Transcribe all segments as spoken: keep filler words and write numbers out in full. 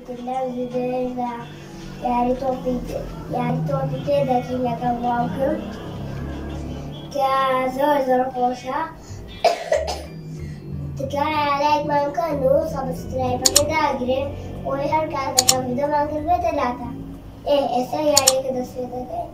تلفزیون یاری تۆپی یاری تۆپی تێدەچین لەگەڵ باوکم کە زۆر زۆر خۆشە. تکایە لایکمان بکەن و سەبسکرایبەکە داگرێن بۆی هەر کاتێکە ڤیدیۆمان کرد بێتە لاتە. ئێ ئێستا یاریەکە دەست پێ دەکەین.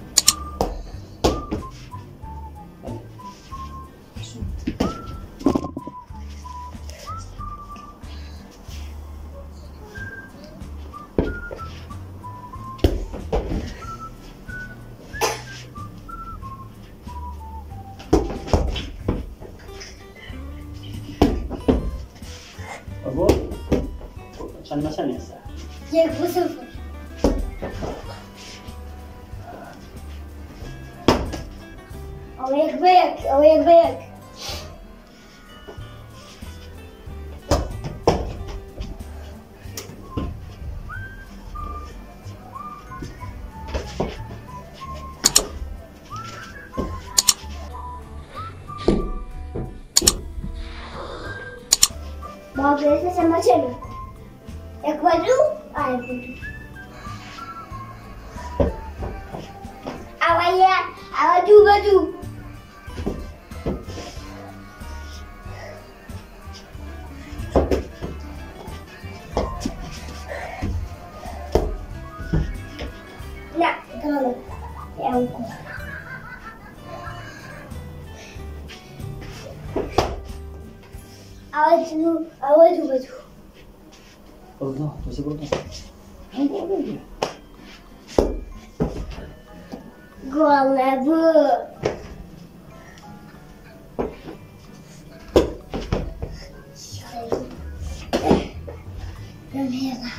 چند مثلا هسته؟ یک بو صفر. او یک به یک او یک به یک. باقی اسمش ما چلو یک بدو آی بدو اویا او دو بدو نه غلط یا کو أودو أودو بدو. الله بس برضه. قول أبو. كم هذا؟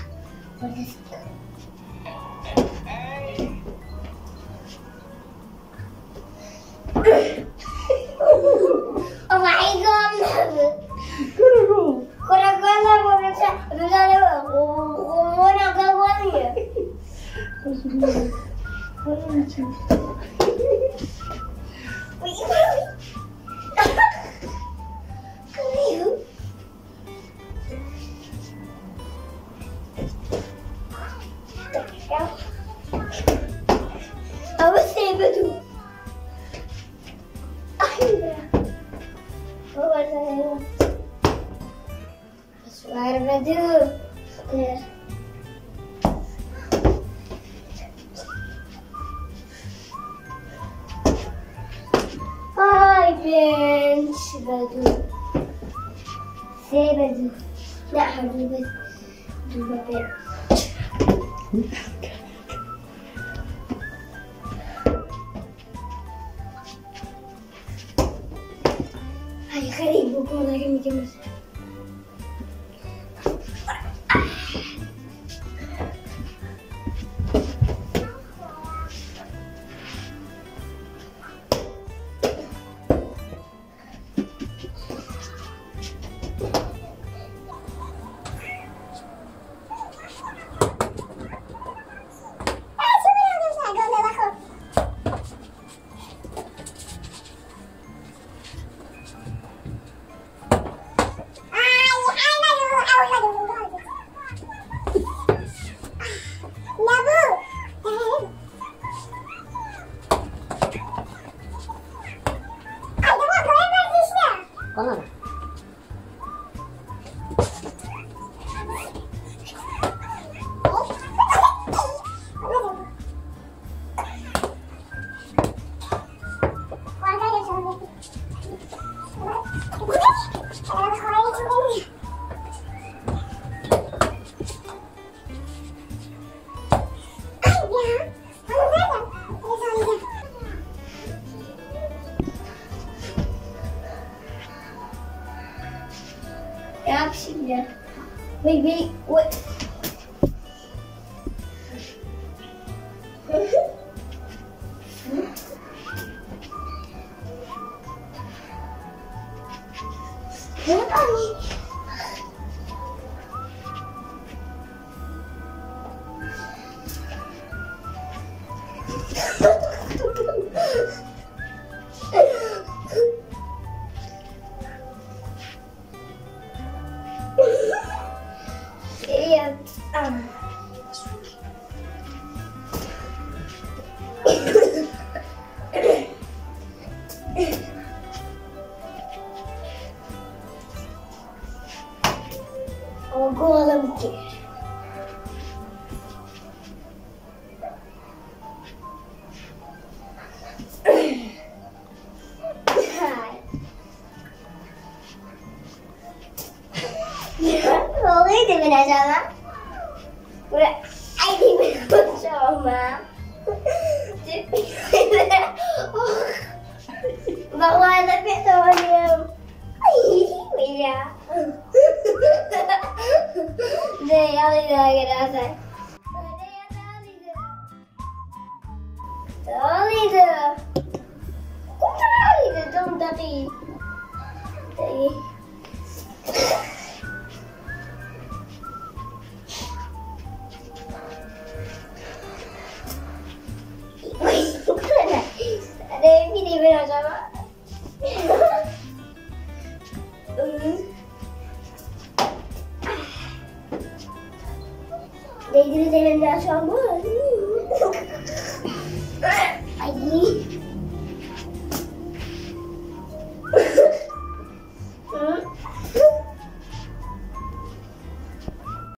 Oh my god! Kura gol. Kura gol lah, boleh saya, boleh saya, oh, nak gol ni. Apa sih betul? Suara baju. Hai bench baju. Saya baju. Nak baju baju. Dua bench. Hai kali buku lagi mikir mas. Bana Actually, wait, wait, what? Iya, Oh, golem keer. Boleh di mana sama? Udah, ini benar sama. Bawa tapi sama dia. Iya. Deh, Ali lagi rasa. Ali dah. Kok Ali dah dong tadi? Tadi. Ada ini benar sama. Dia jadi jalan dah sama. Ayi.